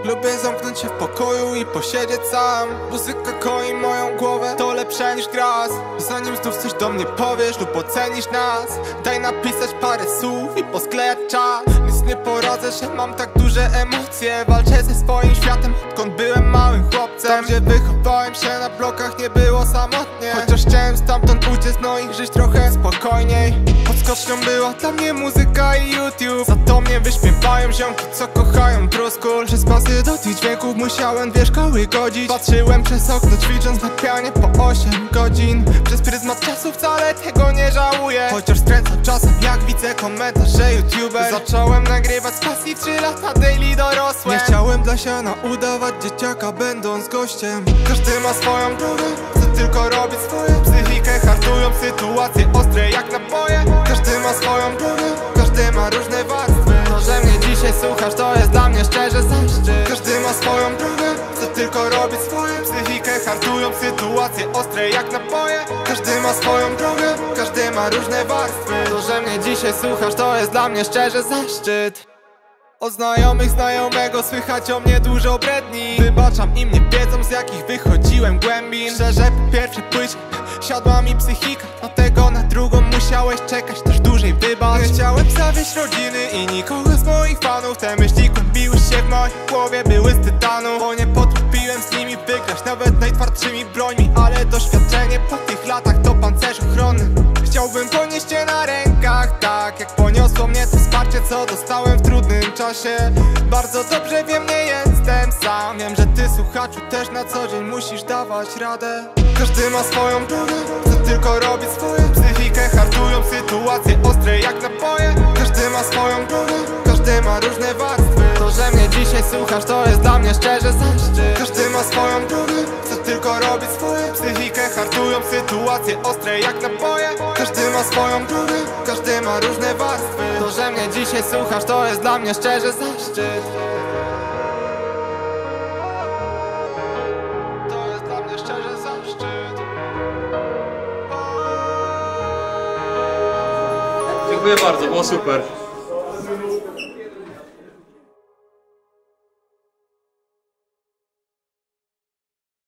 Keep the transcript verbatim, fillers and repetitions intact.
Lubię zamknąć się w pokoju i posiedzieć sam. Muzyka koi moją głowę, to lepsze niż gras. Zanim znów coś do mnie powiesz lub ocenisz nas, daj napisać parę słów i posklejać czas. Nic nie poradzę, że mam tak duże emocje. Walczę ze swoim światem, odkąd byłem małym chłopcem. Tam gdzie wychowałem się na blokach nie było samotnie. Chociaż chciałem stamtąd uciec, no i żyć trochę spokojniej. Podskocznią była dla mnie muzyka i YouTube. Za to mnie wyśmiewają ziomki, co kochają truskul. Przez pasy do tych dźwięków musiałem dwie szkoły godzić. Patrzyłem przez okno ćwicząc na pianie po osiem godzin. Przez pryzmat czasu wcale tego nie żałuję. Chociaż skręcam czasem jak widzę komentarz, że youtuber. Zacząłem nagrywać z pasji w trzy lata daily dorosłem. Nie chciałem dla siana udawać dzieciaka będąc gościem. Każdy ma swoją drogę, chce tylko robić swoje. Psychikę hartują sytuacje ostre jak naboje. Każdy ma swoją drogę, każdy ma różne warstwy. To, że mnie dzisiaj słuchasz, to jest dla mnie szczerze zaszczyt. Każdy ma swoją drogę, chce tylko robić swoje. Psychikę hartują sytuacje ostre jak naboje. Każdy ma swoją drogę, każdy ma różne warstwy. To, że mnie dzisiaj słuchasz, to jest dla mnie szczerze zaszczyt. Od znajomych znajomego słychać o mnie dużo bredni. Wybaczam im, nie wiedzą z jakich wychodziłem głębin. Szczerze po pierwszej płycie siadła mi psychika, dlatego na drugą musiałeś czekać też dłużej, wybacz. Nie chciałem zawieść rodziny i nikogo z moich fanów. Te myśli kłębiły się w mojej głowie, były z tytanu. Bo nie potrafiłem z nimi wygrać nawet najtwardszymi brońmi. Ale doświadczenie po tych latach to pancerz ochronny. Chciałbym ponieść cię na rękach, tak jak poniosło mnie to wsparcie, co dostałem w trudnym czasie. Bardzo dobrze wiem, nie jestem sam. Wiem, że ty, słuchaczu, też na co dzień musisz dawać radę. Każdy ma swoją drogę, chce tylko robić swoje. Psychikę hartują sytuacje ostre jak naboje. Każdy ma swoją drogę, każdy ma różne warstwy. To, że mnie dzisiaj słuchasz, to jest dla mnie szczerze zaszczyt. Każdy ma swoją drogę, chce tylko robić swoje. Psychikę hartują sytuacje ostre jak naboje. Każdy ma swoją drogę, każdy ma różne warstwy. To, że mnie dzisiaj słuchasz, to jest dla mnie szczerze zaszczyt. To jest dla mnie szczerze zaszczyt. Dziękuję bardzo, było super.